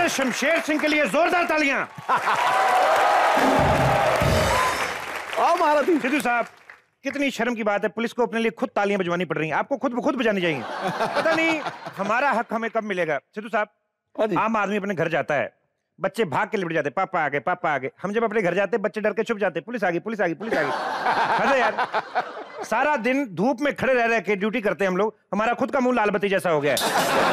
यार शमशेर सिंह के लिए जोरदार तालियां। महारथी। सिद्धू साहब, कितनी शर्म की बात है, पुलिस को अपने लिए खुद तालियां बजवानी पड़ रही हैं। आपको खुद ब खुद बजानी चाहिए। पता नहीं हमारा हक हमें कब मिलेगा। सिद्धू साहब, आम आदमी अपने घर जाता है, बच्चे भाग के लिपट जाते, पापा आ गए, पापा आ गए। हम जब अपने घर जाते, बच्चे डर के छुप जाते, पुलिस आ गई, पुलिस आ गई, पुलिस आ गई। अरे यार, सारा दिन धूप में खड़े रह के ड्यूटी करते हैं हम लोग, हमारा खुद का मुंह लाल बत्ती जैसा हो गया है।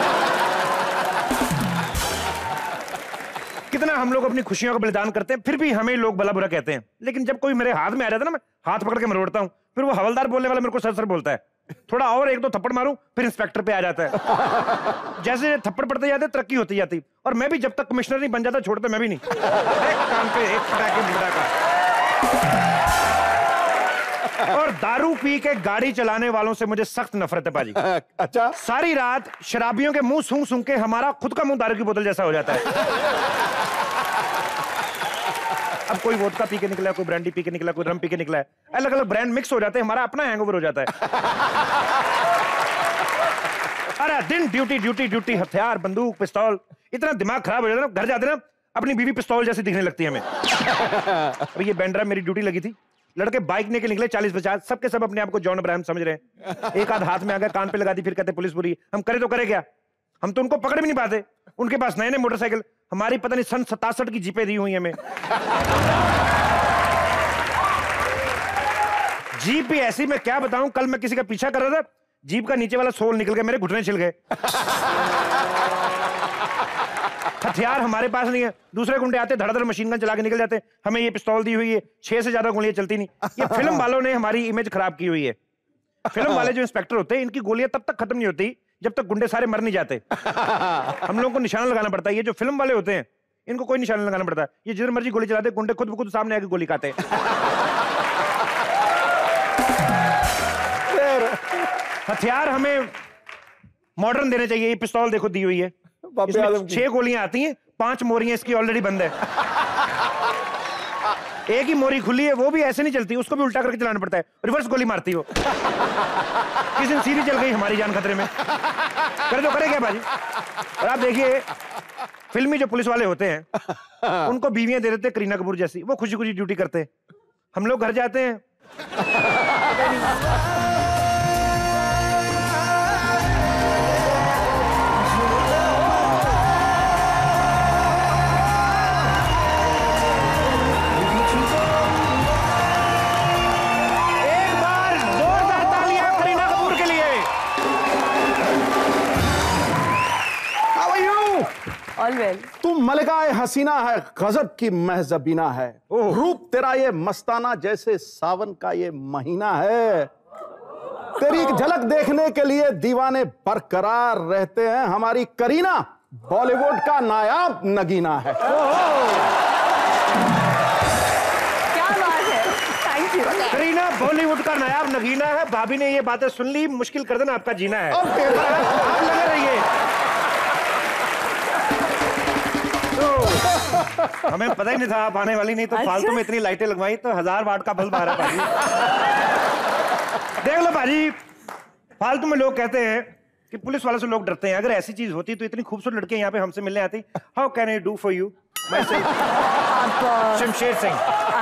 कितना हम लोग अपनी खुशियों का बलिदान करते हैं, फिर भी हमें लोग भला बुरा कहते हैं। लेकिन जब कोई मेरे हाथ में आ जाता है ना, मैं हाथ पकड़ के मरोड़ता हूं, फिर वो हवलदार बोलने वाला मेरे को सर सर बोलता है, थोड़ा और एक दो थप्पड़ मारूं, फिर इंस्पेक्टर पे आ जाता है। जैसे थप्पड़ पड़ते जाते तरक्की होती जाती, और मैं भी जब तक कमिश्नर नहीं बन जाता छोड़ता मैं भी नहीं। एक कान पे एक पटाखे मुंडा का। और दारू पी के गाड़ी चलाने वालों से मुझे सख्त नफरत है पाजी। अच्छा। सारी रात शराबियों के मुंह सूंघ सूंघ के हमारा खुद का मुंह दारू की बोतल जैसा हो जाता है। अब कोई वोडका पी के निकला, कोई ब्रांडी पी के निकला, कोई रम पी के निकला है, अलग अलग ब्रांड मिक्स हो जाते हैं, हमारा अपना हैंगओवर हो जाता है। अरे दिन ड्यूटी ड्यूटी ड्यूटी, हथियार, बंदूक, पिस्तौल, इतना दिमाग खराब हो जाता है ना, घर जाते ना अपनी बीवी पिस्तौल जैसी दिखने लगती है हमें। अब ये बैंड्रा मेरी ड्यूटी लगी थी, लड़के बाइक लेके निकले 40-50, सबके सब अपने आप को जॉन अब्राहम समझ रहे हैं। एक आध हाथ में आ गया, कान पे लगा दी, फिर कहते पुलिस बुरी। हम करे तो करे क्या, हम तो उनको पकड़ भी नहीं पाते। उनके पास नए नए मोटरसाइकिल, हमारी पता नहीं सन 67 की जीपें दी हुई हमें। जीप भी ऐसी, मैं क्या बताऊं, कल मैं किसी का पीछा कर रहा था, जीप का नीचे वाला सोल निकल गया, मेरे घुटने छिल गए। हथियार हमारे पास नहीं है, दूसरे गुंडे आते धड़ाधड़ मशीन गन चला के निकल जाते, हमें ये पिस्तौल दी हुई है, 6 से ज्यादा गोलियां चलती नहीं। ये फिल्म वालों ने हमारी इमेज खराब की हुई है। फिल्म वाले जो इंस्पेक्टर होते हैं, इनकी गोलियां तब तक खत्म नहीं होती जब तक गुंडे सारे मर नहीं जाते। हम लोगों को निशाना लगाना पड़ता है। ये जो फिल्म वाले होते हैं, इनको कोई निशाना लगाना पड़ता है, ये जिधर मर्जी गोली चलाते, गुंडे खुद ब खुद सामने आके गोली खाते। हथियार हमें मॉडर्न देने चाहिए। ये पिस्तौल देखो दी हुई है, इसमें 6 गोलियां आती हैं, 5 मोरियां इसकी ऑलरेडी बंद है। एक ही मोरी खुली है, वो भी ऐसे नहीं चलती, उसको भी उल्टा करके चलाना पड़ता है, रिवर्स गोली मारती हो। किसी दिन सीधी चल गई, हमारी जान खतरे में। करे तो करे क्या बाजी। और आप देखिए, फिल्मी जो पुलिस वाले होते हैं, उनको बीवियां दे देते करीना कपूर जैसी, वो खुशी खुशी ड्यूटी करते हैं। हम लोग घर जाते हैं, तुम मलिकाए हसीना है, गजब की महजबीना है, रूप तेरा ये मस्ताना जैसे सावन का ये महीना है। तेरी एक झलक देखने के लिए दीवाने बरकरार रहते हैं। हमारी करीना बॉलीवुड का नायाब नगीना है। क्या बात है, थैंक यू। करीना बॉलीवुड का नायाब नगीना है। भाभी ने ये बातें सुन ली, मुश्किल कर देना आपका जीना है। आप लगे रहिए। हमें पता ही नहीं था आप आने वाली, नहीं तो फालतू में इतनी लाइटें लगवाई तो 1000 वाट का बल्ब आ रहा भाजी। देख लो भाजी, फालतू में लोग कहते हैं कि पुलिस वालों से लोग डरते हैं। अगर ऐसी चीज होती तो इतनी खूबसूरत लड़कियां यहाँ पे हमसे मिलने आती। How can I do for you? Shamsher Singh.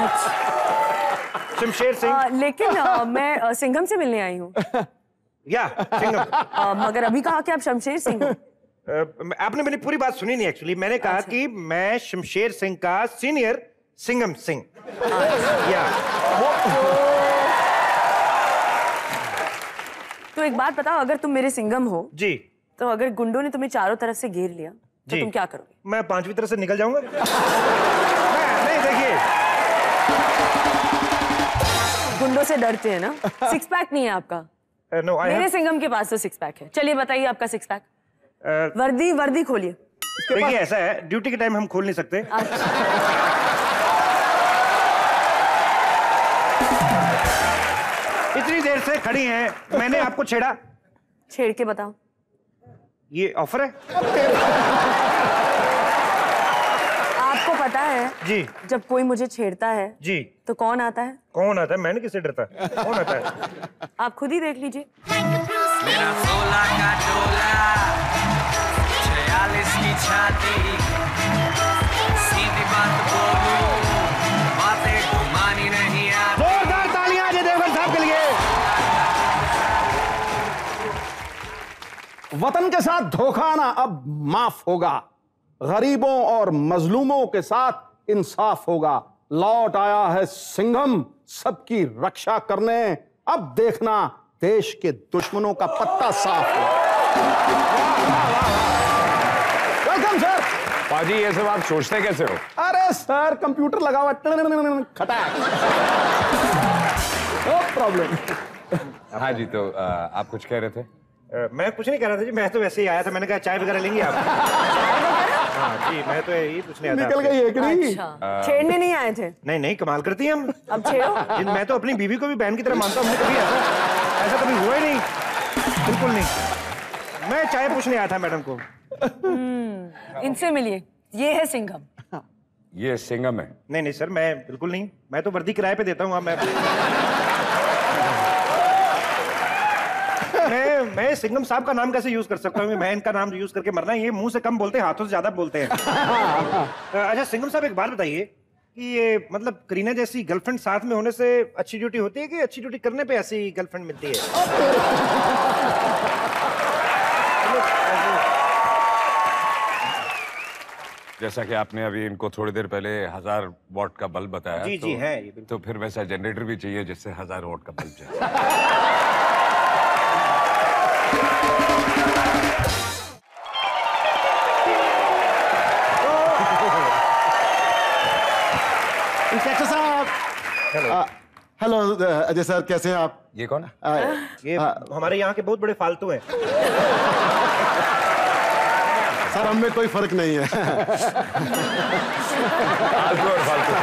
Shamsher Singh. लेकिन मैं सिंघम से मिलने आई हूँ। या सिंघम। मगर अभी कहा कि आप शमशेर सिंह हो। आपने मेरी पूरी बात सुनी नहीं एक्चुअली। मैंने कहा कि मैं शमशेर सिंह का सीनियर सिंघम सिंह। या तो एक बात बताओ, अगर तुम मेरे सिंघम हो जी, तो अगर गुंडों ने तुम्हें चारों तरफ से घेर लिया तो तुम क्या करोगे? मैं 5वीं तरफ से निकल जाऊंगा। नहीं देखिए, गुंडों से डरते हैं ना। 6 पैक नहीं है आपका? नो, मेरे सिंघम के पास तो 6 पैक है। चलिए बताइए आपका 6 पैक। वर्दी खोलिए। देखिए ऐसा है, ड्यूटी के टाइम हम खोल नहीं सकते। इतनी देर से खड़ी हैं, मैंने आपको छेड़ा? छेड़ के बताओ। ये ऑफर है? आपको पता है जी, जब कोई मुझे छेड़ता है जी तो कौन आता है? कौन आता है? मैंने किससे डरता? कौन आता है? आप खुद ही देख लीजिए। मेरा 16 का डोला, 46 की छाती, वतन के साथ धोखा ना अब माफ होगा, गरीबों और मजलूमों के साथ इंसाफ होगा। लौट आया है सिंघम सबकी रक्षा करने, अब देखना देश के दुश्मनों का पत्ता साफ हो। Welcome sir. पाजी ये सब आप सोचते कैसे हो? अरे सर कंप्यूटर लगा हुआ, खटाक, नो प्रॉब्लम। हाँ जी, तो आप कुछ कह रहे थे? मैं कुछ नहीं कह रहा था जी, मैं तो वैसे ही आया था, मैंने कहा चाय वगैरह लेंगे आप? हाँ जी, मैं तो यही पूछने आया था। निकल गई एक नहीं। अच्छा, छेड़ने नहीं आए थे? नहीं नहीं, कमाल करती हैं हम। अब छेड़ो। मैं तो अपनी बीवी को भी बहन की तरह मानता हूँ, हमने कभी ऐसा कभी हुआ ही नहीं, बिल्कुल नहीं। मैं चाय पूछने आया था मैडम को। इनसे मिलिए, ये है सिंघम। ये सिंघम है? नहीं नहीं सर, मैं बिल्कुल नहीं, मैं तो वर्दी किराए पे देता हूँ। मैं सिंघम साहब का नाम कैसे यूज कर सकता हूँ? मैं इनका नाम यूज करके मरना है, ये मुंह से कम बोलते हैं, हाथों से ज्यादा बोलते हैं। अच्छा सिंघम साहब, एक बात बताइए कि ये मतलब करीना जैसी गर्लफ्रेंड साथ में होने से अच्छी ड्यूटी होती है कि अच्छी ड्यूटी करने पे ऐसी गर्लफ्रेंड मिलती है? जैसा कि आपने अभी इनको थोड़ी देर पहले 1000 वॉट का बल्ब बताया, जी जी है ये तो फिर वैसा जनरेटर भी चाहिए जिससे 1000 वॉट का बल्ब चाहिए। इंस्पेक्टर साहब। हेलो अजय सर, कैसे हैं आप? ये कौन? ये हमारे यहाँ के बहुत बड़े फालतू हैं। सर हम में कोई फर्क नहीं है। फालतू और फालतू।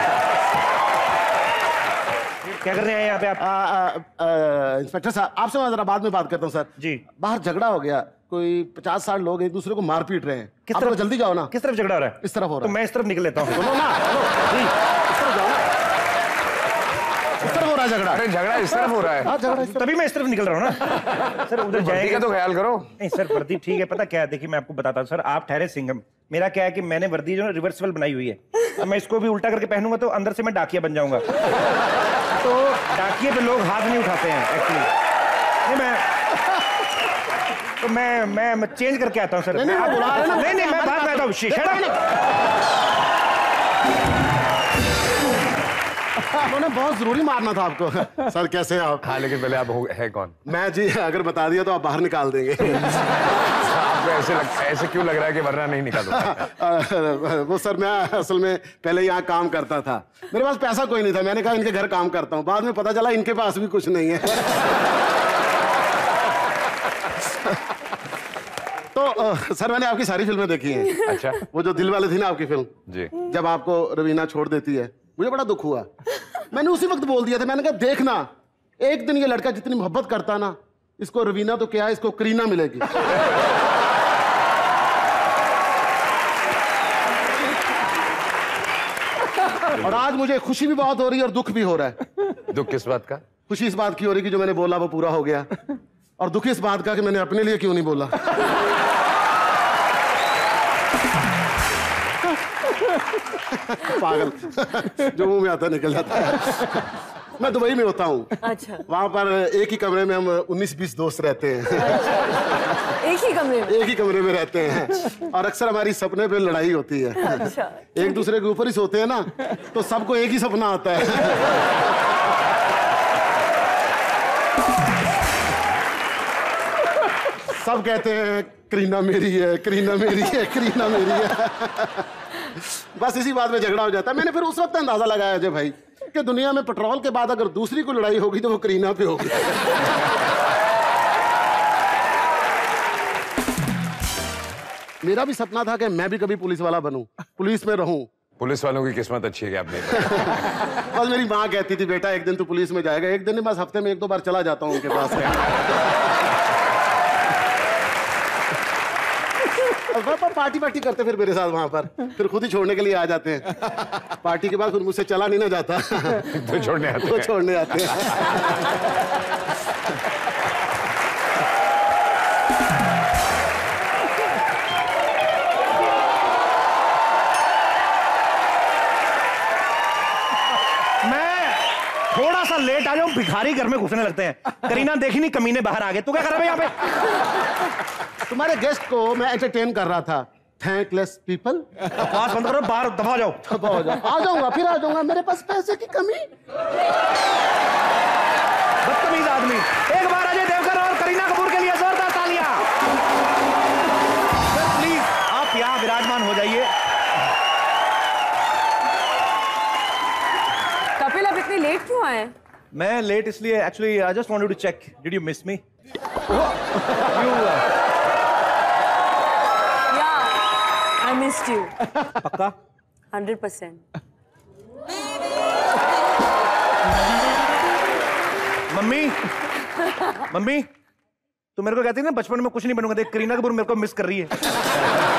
क्या कर रहे हैं यहाँ पे आप? इंस्पेक्टर साहब आपसे मैं जरा बाद में बात करता हूँ सर जी। बाहर झगड़ा हो गया, कोई 50-60 लोग एक दूसरे को मार पीट रहे हैं। किस आप तरफ? लोग जल्दी जाओ ना। किस तरफ झगड़ा हो रहा है? इस तरफ हो रहा तो है। मैं इस तरफ निकल लेता हूँ। सुनो ना, जी, इस तरफ जाओ ना। इस तरफ हो रहा है झगड़ा। अरे झगड़ा इस तरफ हो रहा है? हाँ झगड़ा इस तरफ। तभी मैं इस तरफ निकल रहा हूँ ना। सर उधर वर्दी जाएगा का तो ख्याल करो। नहीं सर, वर्दी ठीक है, पता क्या है, देखिए मैं आपको बताता हूँ सर, आप ठहरे सिंघम, मेरा क्या है कि मैंने वर्दी जो है रिवर्सिबल बनाई हुई है। अब मैं इसको भी उल्टा करके पहनूंगा तो अंदर से मैं डाकिया बन जाऊंगा। तो डाकिये पे लोग हाथ नहीं उठाते हैं एक्चुअली। मैं चेंज करके आता हूँ सर। नहीं, आप बुला रहे हैं ना। नहीं मैं बात में आता हूँ। उन्होंने बहुत जरूरी मारना था आपको। सर कैसे हैं आप? हाँ, लेकिन पहले आप है कौन? मैं जी अगर बता दिया तो आप बाहर निकाल देंगे। आपको ऐसे क्यों लग रहा है कि वरना नहीं निकालूंगा? वो सर मैं असल में पहले यहाँ काम करता था, मेरे पास पैसा कोई नहीं था, मैंने कहा इनके घर काम करता हूँ, बाद में पता चला इनके पास भी कुछ नहीं है। तो सर मैंने आपकी सारी फिल्में देखी हैं। अच्छा। वो जो दिल वाले थी ना आपकी फिल्म, जी। जब आपको रवीना छोड़ देती है, मुझे बड़ा दुख हुआ। मैंने उसी वक्त बोल दिया था, मैंने कहा देखना एक दिन ये लड़का जितनी मोहब्बत करता ना, इसको रवीना तो क्या है, इसको करीना मिलेगी। और आज मुझे खुशी भी बहुत हो रही है और दुख भी हो रहा है। दुख किस बात का? खुशी इस बात की हो रही कि जो मैंने बोला वो पूरा हो गया, और दुख इस बात का कि मैंने अपने लिए क्यों नहीं बोला। पागल, जो मुंह में आता निकल जाता है। मैं दुबई में होता हूँ। अच्छा। वहां पर एक ही कमरे में हम 19-20 दोस्त रहते हैं। एक ही कमरे में? एक ही कमरे में रहते हैं, और अक्सर हमारी सपने पे लड़ाई होती है। अच्छा। एक दूसरे के ऊपर ही सोते हैं ना, तो सबको एक ही सपना आता है। सब कहते हैं करीना मेरी है, करीना मेरी है, करीना मेरी है। बस इसी बात में झगड़ा हो जाता है। मैंने फिर उस वक्त अंदाजा लगाया अजय भाई कि दुनिया में पेट्रोल के बाद अगर दूसरी कोई लड़ाई होगी तो वो करीना पे होगी। मेरा भी सपना था कि मैं भी कभी पुलिस वाला बनूं, पुलिस में रहूं। पुलिस वालों की किस्मत अच्छी है कि आपने। बस मेरी माँ कहती थी बेटा एक दिन तू पुलिस में जाएगा, एक दिन नहीं, बस हफ्ते में 1-2 बार चला जाता हूँ उनके पास। पार्टी पार्टी करते फिर मेरे साथ वहां पर, फिर खुद ही छोड़ने के लिए आ जाते हैं। पार्टी के बाद फिर मुझसे चला नहीं ना जाता, तो छोड़ने आते हैं। तो छोड़ने आते हैं। थोड़ा सा लेट आ जाओ, भिखारी घर में घुसने लगते हैं। करीना देखी नहीं, कमीने बाहर आ गए। तू क्या कर रहा है यहाँ पे? तुम्हारे गेस्ट को मैं एंटरटेन कर रहा था। Thankless people. आवाज बंद करो, बाहर दबा जाओ। आ जाऊंगा, फिर आ जाऊंगा, मेरे पास पैसे की कमी। बदतमीज आदमी। एक बार अजय देवगन और करीना कपूर के लिए जोरदार तालियां। प्लीज आप यहाँ विराजमान हो जाइए। कपिल, आप इतने लेट क्यों आए? मैं लेट इसलिए, actually I just wanted to check, did you miss me? I missed you. पक्का? 100%. मम्मी तू मेरे को कहती है ना बचपन में कुछ नहीं बनूंगा, देख करीना कपूर मेरे को मिस कर रही है।